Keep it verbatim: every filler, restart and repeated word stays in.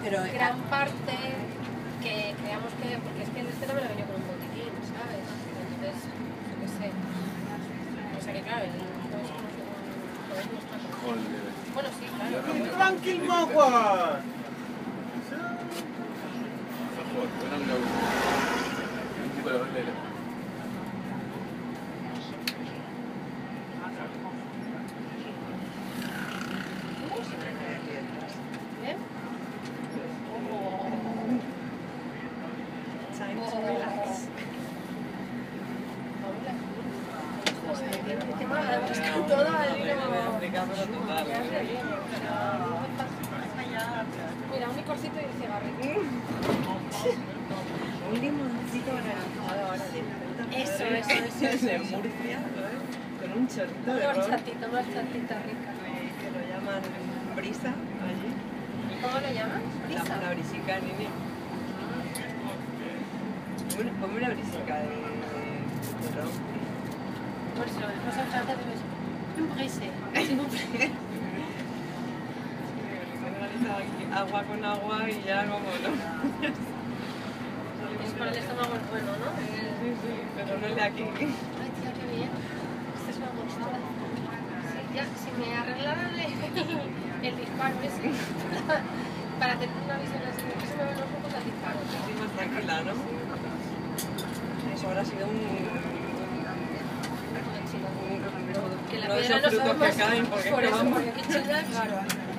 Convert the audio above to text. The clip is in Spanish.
Pero gran parte que creamos que... Porque es que en este no me lo venía con un botiquín, ¿sabes? Entonces, yo qué sé. O sea que claro, el niño es como un... Bueno, sí, claro. ¡Tranquil, magua! ¿Eh? Time to relax. Qué mala, además toda el hilo. Mira, un licorcito y un cigarrillo. Un limoncito anaranjado ahora de fruta. Eso, eso, eso, eso. De Murcia, ¿sabes? Con un chorrito de Una ron. horchatita, una horchatita rica. Que lo llaman brisa allí. ¿Cómo lo llaman? La, Brisa. la brisica, nini. Ponme una, ponme una brisica de, de ron. Por si lo dejamos en francés, debes... Un brise. S'il vous plaît. Agua con agua y ya como no. Es para el estómago el bueno, ¿no? Sí, sí, pero no el de aquí. Ay, tío, qué bien. Esta es una monstruosa. Sí, ya, si me arreglaran el, el disparo ese, para tener una visión así, que se me ven los ojos al disparo. Así más tranquila, ¿no? Eso ahora ha sido un... Que la uno de piedra esos no frutos sabemos que caen porque por eso, acabamos. porque aquí China, claro.